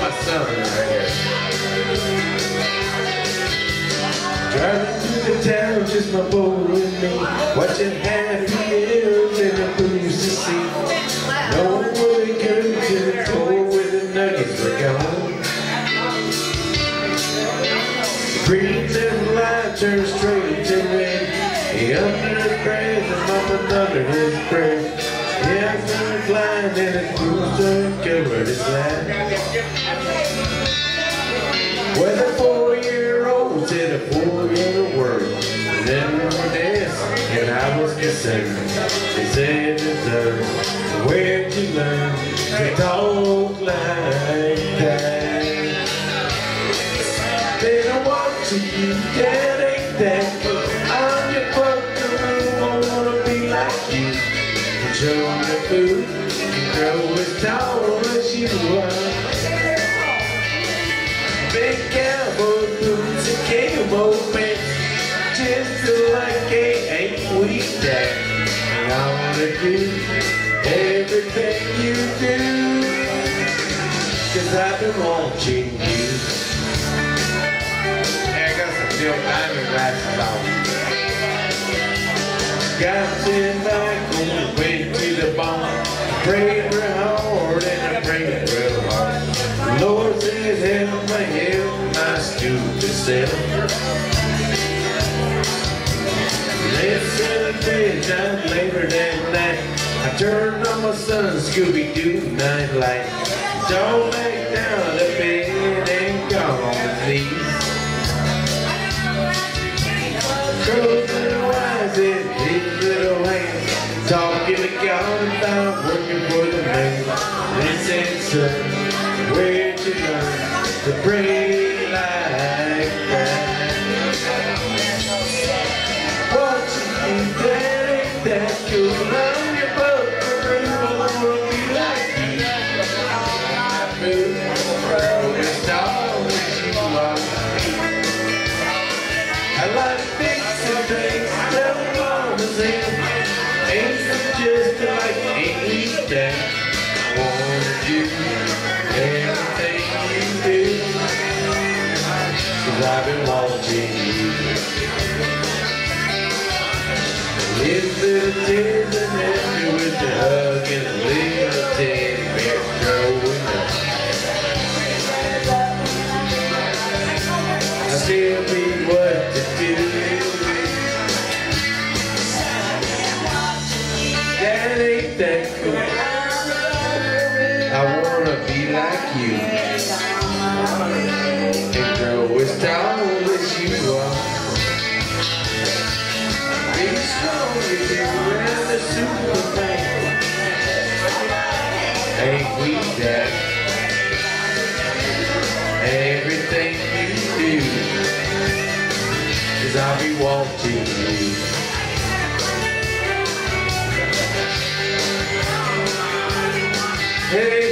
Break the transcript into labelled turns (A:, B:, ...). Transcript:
A: my son right here. Driving through the town, just my boy and me, watching happy hills and the blues to see. No one would go to the tour where the nuggets were gone. Green and light turned straight to red. He under his breath and mama under his breath. Yeah, I started flying and his boots covered his lap. Well, the 4-year-old said a 4-year word. And then we were dancing and I was kissing. They said to where'd you learn to talk like that? Then I walked to you, that ain't that good. I'm your partner, I wanna be like you. Show the food, you grow as tall as you are. Big cowboy boots and camo pants, just like a 8-week dad. And I wanna do everything you do, 'cause I've been watching you. Hey, I got some Bill Diamond glasses on. Got sitting back on the way to the bone. Prayed real hard and I prayed real hard. The Lord says help my stupid self. Let's celebrate time later that night. I turned on my son's Scooby-Doo night light. Don't back down the bed and gone on his knees. Girls and wise in his little hands, talking to God about working for the man. They said, son, where'd you learn to pray like that? What you do, that ain't that cool. I'm your buckaroo, I wanna be like you. I feel the star that you are. I like fixing things, tell mama's in. Ain't just like any day. I wanna do everything you do, 'cause I've been watching you. Live little tears and happy with the hug and a little teddy bear growing up. I still need what to do. That ain't that cool. I wanna be like you and grow as tall as you are. Be strong as you and the Superman. Ain't we that? Everything you do, 'cause I'll be watching you. Hey.